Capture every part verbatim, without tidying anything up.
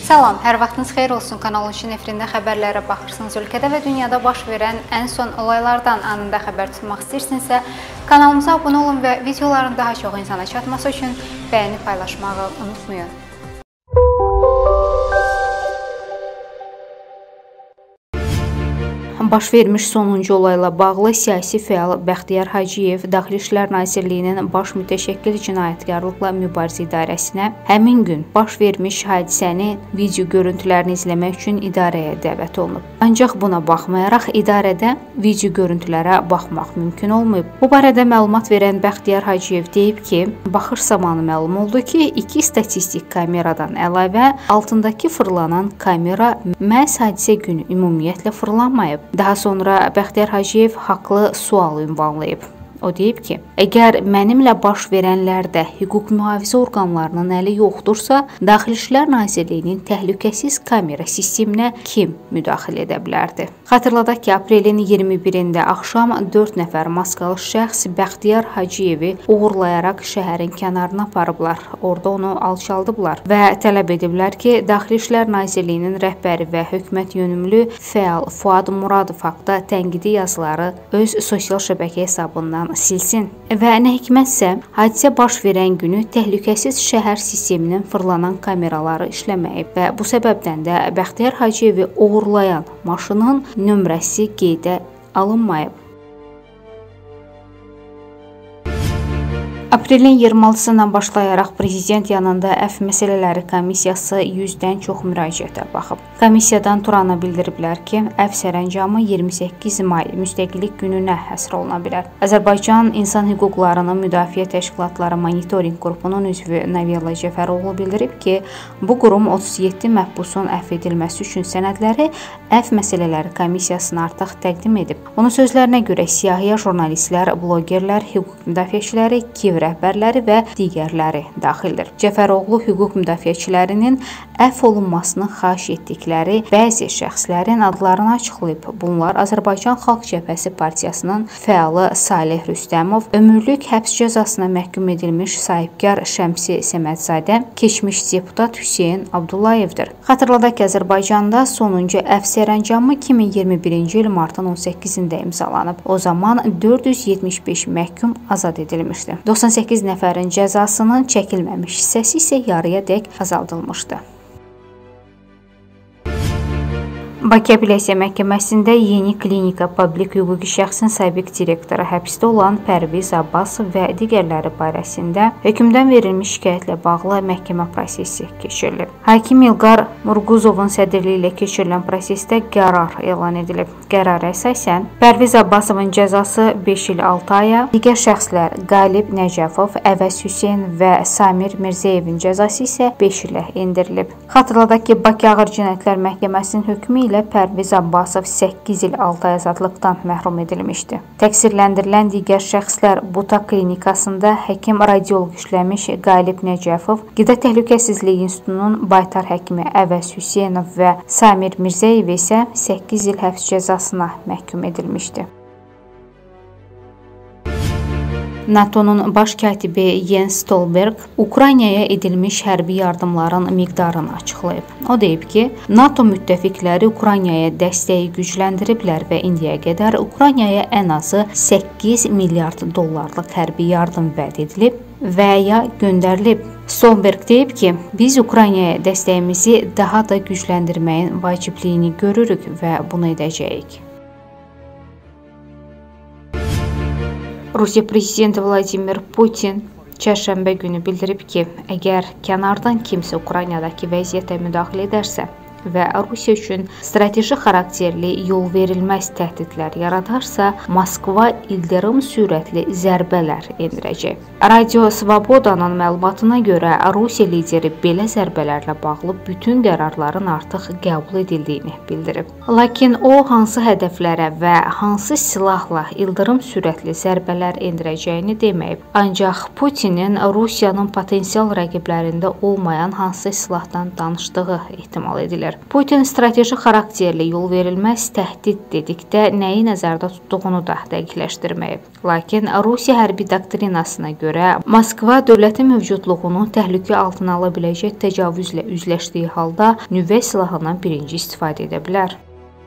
Salam, hər vaxtınız xeyir olsun. Kanal üçün efirində xəbərlərə baxırsınız. Ölkədə və dünyada baş verən ən son olaylardan anında xəbər tutmaq istəyirsinizsə, kanalımıza abunə olun və videoların daha çox insana çatması üçün bəyəni paylaşmağı unutmayın. Baş vermiş sonuncu olayla bağlı siyasi fəal Bəxtiyar Hacıyev Daxili İşlər Nazirliyinin baş mütəşəkkil cinayətkarlıqla mübarizə idarəsinə həmin gün baş vermiş hadisəni video görüntülərini izləmək üçün idarəyə dəvət olunub. Ancaq buna baxmayaraq idarədə video görüntülərə baxmaq mümkün olmayıb. Bu barədə məlumat verən Bəxtiyar Hacıyev deyib ki, baxış zamanı məlum oldu ki, iki statistik kameradan əlavə altındakı fırlanan kamera məhz hadisə günü ümumiyyətlə fırlanmayıb. Daha sonra Bəxtiyar Hacıyev haqlı sual ünvanlayıb. O deyib ki, əgər mənimlə baş verənlərdə hüquq mühafizə orqanlarının əli yoxdursa, Daxili İşlər Nazirliyinin təhlükəsiz kamera sisteminə kim müdaxilə edə bilərdi? Xatırladaq ki, aprelin iyirmi birində axşam dörd nəfər maskalı şəxs Bəxtiyar Hacıyevi uğurlayaraq şəhərin kənarına aparıblar. Orada onu alçaldıblar və tələb ediblər ki, Daxili İşlər Nazirliyinin rəhbəri və hökumət yönümlü fəal Fuad Muradov haqda tənqidi yazıları öz sosial şəbəkə hesabından silsin. Və nə hikmətsə, hadisə baş verən günü təhlükəsiz şəhər sisteminin fırlanan kameraları işləməyib və bu səbəbdən də Bəxtiyar Hacıyevi uğurlayan maşının nömrəsi qeydə alınmayıb. Aprelin iyirmi altısından başlayaraq Prezident yanında əfv məsələləri komissiyası yüzdən çox müraciətə baxıb. Komissiyadan Turana bildiriblər ki, əfv sərəncamı iyirmi səkkiz may müstəqillik gününə həsr oluna bilər. Azərbaycan İnsan Hüquqlarının Müdafiə Təşkilatları Monitorinq Qrupunun üzvü Naviyalla Cəfəroğlu bildirib ki, bu qurum otuz yeddi məhbusun əfv edilməsi üçün sənədləri əfv məsələləri komissiyasına artıq təqdim edib. Onun sözlərinə görə siyahıya jurnalistlər, blogerlər, hüquq müdafiəçiləri, KİV rəhbərləri və digərləri daxildir. Cəfəroğlu hüquq müdafiəçilərinin əfv olunmasını xahiş etdikləri bəzi şəxslərin adlarını açıqlayıb. Bunlar Azərbaycan Xalq Cəbhəsi Partiyasının fəalı Salih Rüstəmov, ömürlük həbs cəzasına məhkum edilmiş sahibkar Şəmsi Səmədzadə, keçmiş deputat Hüseyn Abdullayevdir. Xatırladaq ki, Azərbaycanda sonuncu əfv sərəncamı iki min iyirmi birinci il martın on səkkizində imzalanıb. O zaman dörd yüz yetmiş beş məhkum azad edilmişdi. doxsan səkkiz nəfərin cəzasının çəkilməmiş hissəsi isə yarıyadək azaldılmışdı. Bakı Apellyasiya Məhkəməsində Yeni Klinika Publik Hüquqi şəxsin sabiq direktoru həbsdə olan Pərviz Abbasov və digərləri barəsində hökmdən verilmiş şikayətlə bağlı məhkəmə prosesi keçirilib. Hakim İlqar Murquzovun sədrliyi ilə keçirilən prosesdə qərar elan edilib. Qərara əsasən Pərviz Abbasovun cəzası beş il altı aya, digər şəxslər Qalib Nəcəfov, Əvəz Hüseyn və Samir Mirzəyevin cəzası isə beş ilə endirilib. Xatırladaq ki, Bakı Ağır Cinayətlər Məhkəməsinin hökmü ilə Pərviz Abbasov səkkiz il altı ay azadlıqdan məhrum edilmişdi. Təqsirləndirilən digər şəxslər Buta klinikasında həkim radioloq işləmiş Qalib Nəcəfov, Qida Təhlükəsizliyi İnstitutunun baytar həkimi Əvəz Hüseynov və Samir Mirzəyev isə səkkiz il həbs cəzasına məhkum edilmişdi. NATO'nun baş katibi Jens Stoltenberg Ukraynaya edilmiş hərbi yardımların miqdarını açıqlayıb. O deyib ki, NATO müttəfiqləri Ukraynaya dəstəyi gücləndiriblər və indiyə qədər Ukraynaya ən azı səkkiz milyard dollarlıq hərbi yardım vəd edilib və ya göndərilib. Stoltenberg deyib ki, biz Ukraynaya dəstəyimizi daha da gücləndirməyin vacibliyini görürük və bunu edəcəyik. Rusiya Prezidenti Vladimir Putin çərşənbə günü bildirib ki, əgər kənardan kimsə Ukraynadakı vəziyyətə müdaxilə edərsə və Rusiya üçün strateji xarakterli yol verilməz təhdidlər yaradarsa, Moskva ildırım sürətli zərbələr endirəcək. Radio Svobodanın məlumatına görə Rusiya lideri belə zərbələrlə bağlı bütün qərarların artıq qəbul edildiyini bildirib. Lakin o, hansı hədəflərə və hansı silahla ildırım sürətli zərbələr endirəcəyini deməyib. Ancaq Putinin Rusiyanın potensial rəqiblərində olmayan hansı silahdan danışdığı ehtimal edilir. edilir. Putin strateji xarakterli yol verilməz təhdid dedikdə nəyi nəzərdə tutduğunu da dəqiqləşdirməyib. Lakin Rusiya hərbi doktrinasına görə Moskva dövlətin mövcudluğunu təhlükə altına ala biləcək təcavüzlə üzləşdiyi halda nüvə silahından birinci istifadə edə bilər.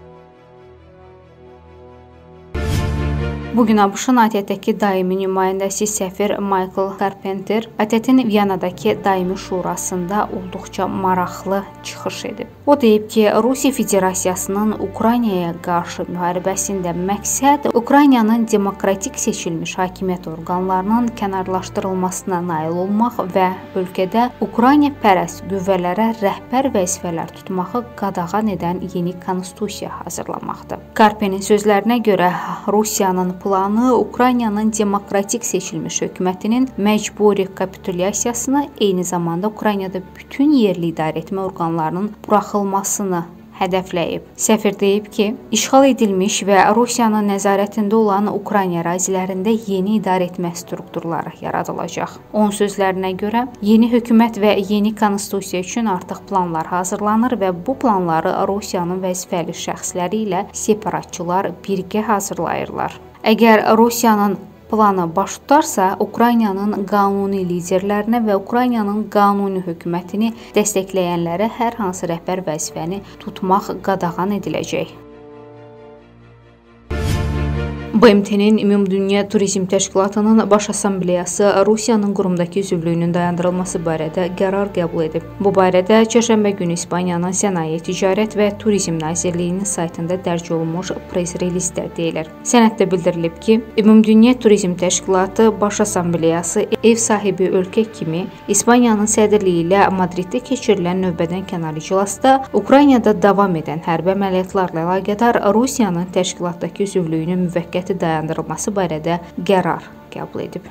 Bugün ABŞ-ın A T T-dəki daimi nümayəndəsi səfir Michael Carpenter A T T-nin Viyanadakı daimi şurasında olduqca maraqlı çıxış edib. O deyib ki, Rusiya Federasiyasının Ukraynaya qarşı müharibəsində məqsəd Ukraynanın demokratik seçilmiş hakimiyyət orqanlarının kənarlaşdırılmasına nail olmaq və ölkədə Ukrayna pərəst qüvvələrə rəhbər vəzifələr tutmağı qadağan edən yeni konstitusiya hazırlamaqdır. Carpen'in sözlərinə görə Rusiyanın planı Ukraynanın demokratik seçilmiş hökumətinin məcburi kapitulyasiyasını, eyni zamanda Ukraynada bütün yerli idarəetmə orqanlarının buraxılmasını hədəfləyib. Səfir deyib ki, işğal edilmiş və Rusiyanın nəzarətində olan Ukrayna ərazilərində yeni idarəetmə strukturları yaradılacaq. Onun sözlərinə görə, yeni hökumət və yeni konstitusiya üçün artıq planlar hazırlanır və bu planları Rusiyanın vəzifəli şəxsləri ilə separatçılar birgə hazırlayırlar. Əgər Rusiyanın planı baş tutarsa, Ukraynanın qanuni liderlərinə və Ukraynanın qanuni hökumətini dəstəkləyənlərə hər hansı rəhbər vəzifəni tutmaq qadağan ediləcək. B M T-nin Ümumdünya Turizm Təşkilatının Baş Assambleyası Rusiyanın Qurumdakı üzvlüyünün dayandırılması barədə qərar qəbul edib. Bu barədə çərşənbə günü İspaniyanın Sənaye, Ticarət və Turizm Nazirliyinin saytında dərc olunmuş press-relizdə deyilir. Sənəddə bildirilib ki, Ümumdünya Turizm Təşkilatı Baş Assambleyası ev sahibi ölkə kimi İspaniyanın sədrliyi ilə Madriddə keçirilən növbədən kənar iclasda Ukraynada davam edən hərbi əməliyyatlarla əlaqədar Rusiyanın təşkilatdakı üzvlüyünün müvəqqəti dayandırılması barədə qərar qəbul edib.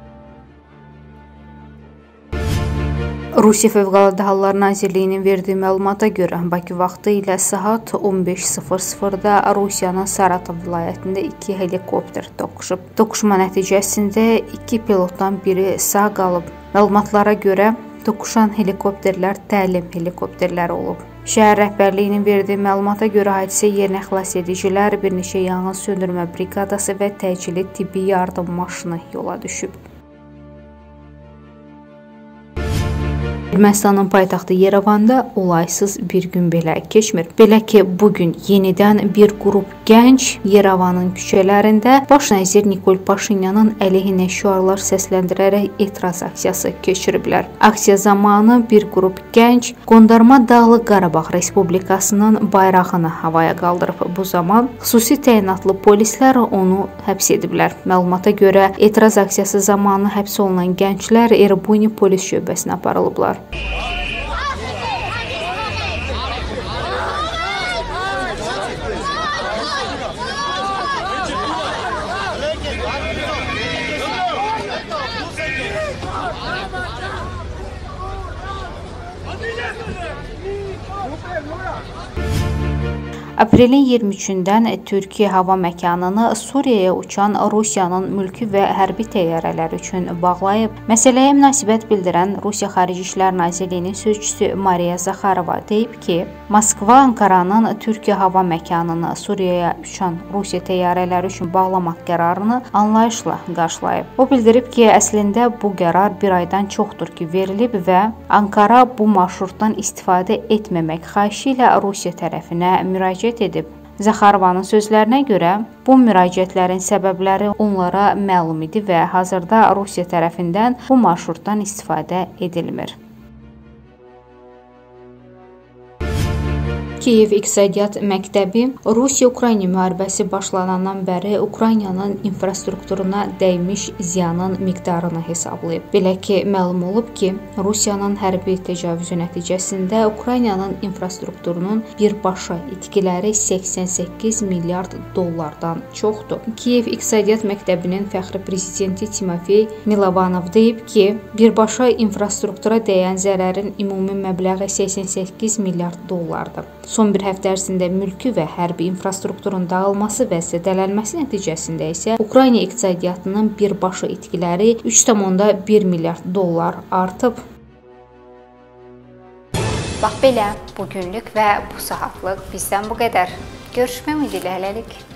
Rusiya Fövqəladə Hallar Nazirliyinin verdiyi məlumata görə Bakı vaxtı ilə saat on beş sıfır sıfırda Rusiyanın Saratov vilayətində iki helikopter toqquşub. Toqquşma nəticəsində iki pilotdan biri sağ qalıb. Məlumatlara görə toqquşan helikopterlər təlim helikopterləri olub. Şəhər rəhbərliyinin verdiyi məlumata görə hadisə yerinə xilasedicilər, bir neçə yanğın söndürmə briqadası və təcili tibbi yardım maşını yola düşüb. Ermənistanın paytaxtı Yerevanda olaysız bir gün belə keçmir. Belə ki, bugün yenidən bir qrup gənc Yerevanın küçələrində baş nazir Nikol Paşinyanın əleyhinə şüarlar səsləndirərək etiraz aksiyası keçiriblər. Aksiya zamanı bir qrup gənc Qondarma Dağlıq Qarabağ Respublikasının bayrağını havaya qaldırıb. Bu zaman xüsusi təyinatlı polislər onu həbs ediblər. Məlumata görə etiraz aksiyası zamanı həbs olunan gənclər Erbuni polis şöbəsinə aparılıblar. Aprelin iyirmi üçündən Türkiyə hava məkanını Suriyaya uçan Rusiyanın mülki və hərbi təyyarələri üçün bağlayıb. Məsələyə münasibət bildirən Rusiya Xarici İşlər Nazirliyinin sözçüsü Mariya Zakharova deyib ki, Moskva Ankaranın Türkiyə hava məkanını Suriyaya uçan Rusiya təyyarələri üçün bağlamaq qərarını anlayışla qarşılayıb. O bildirib ki, əslində bu qərar bir aydan çoxdur ki verilib və Ankara bu marşrutdan istifadə etməmək xahişi ilə Rusiya tərəfinə müraciət edib. Zakharovanın sözlərinə görə, bu müraciətlərin səbəbləri onlara məlum idi və hazırda Rusiya tərəfindən bu marşrutdan istifadə edilmir. Kiyev İqtisadiyyat Məktəbi Rusiya-Ukrayna müharibəsi başlanandan bəri Ukraynanın infrastrukturuna dəymiş ziyanın miqdarını hesablayıb. Belə ki, məlum olub ki, Rusiyanın hərbi təcavüzü nəticəsində Ukraynanın infrastrukturunun birbaşa itkiləri səksən səkkiz milyard dollardan çoxdur. Kiyev İqtisadiyyat Məktəbinin fəxri prezidenti Timofey Milovanov deyib ki, birbaşa infrastruktura dəyən zərərin ümumi məbləği səksən səkkiz milyard dollardır. Son bir həftə ərzində mülki və hərbi infrastrukturun dağılması və zədələnməsi nəticəsində isə Ukrayna iqtisadiyyatının birbaşa itkiləri üç tam bir milyard dollar artıb. Bax belə, bugünlük və bu saatlıq bizdən bu qədər. Görüşmək ümidi ilə hələlik.